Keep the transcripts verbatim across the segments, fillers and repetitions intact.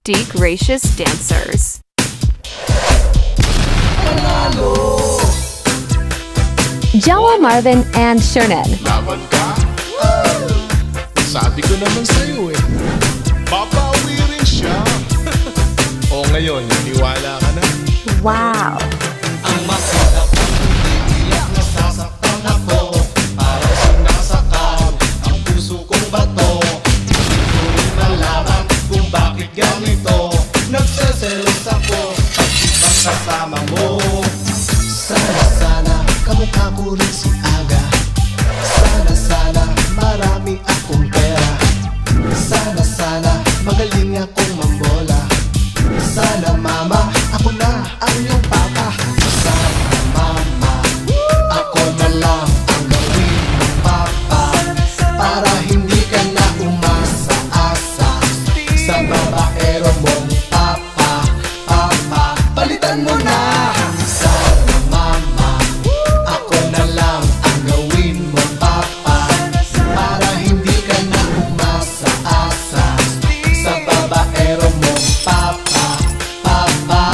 D Gracious Dancers. Jawa Marvin and Shernan. Laban ka? Ah, sabi ko naman sa'yo eh. Papawi rin siya. O ngayon, niwala ka na. Wow. Ang makita ko, iiyak nasasaktan ako. Parang sinasakal ang puso kong bato. Hindi ko rin malaman kung bakit ganito. Nagseselos ako pag ibang kasama mo. Sana sana kamukha ko rin si Aga. Sana sana marami akong pera. Sana sana magaling akong mambola. Sana mama ako na ang iyong papa. Sana mama ako na lang ang gawin ng papa. Para hindi ka na umasa-asa sa babaero mong papa. Papa, palitan mo na. Sana mama ako na lang ang gawin mong papa. Para hindi ka na umasa-asa sa babaero mong papa. Papa,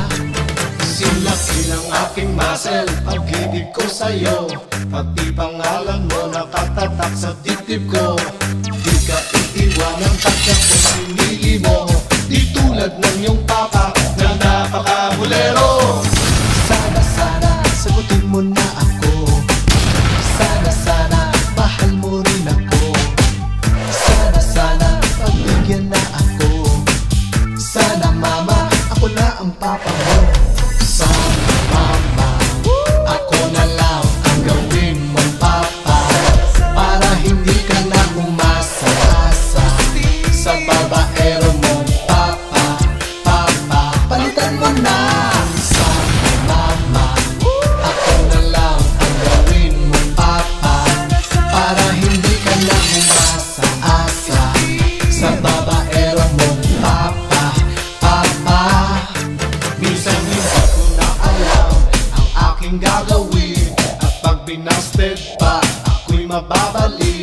sinlaki ng aking muscle, pag-ibig ko sa'yo. Pati pangalan mo nakatatak sa dibdib ko. Di ka iiwanan pagka ko sinili mo. Di tulad ng iyong papa na napaka-bulero. Sana sana sagutin mo na ako. Sana sana mahal mo rin ako. Sana sana pagbigyan na ako. Sana mama ako na ang papa mo. Sana mama ako na lang ang gawin mong papa. Para hindi ka na umasa-asa sa babaero mong papa. Papa, palitan mo na. Sana mama ako na lang ang gawin mong papa. Para hindi ka na umasa-asa sa babaero mong papa. Papa, minsan hindi ko na alam ang aking gagawin. At pag binasted pa, ako'y mababalik.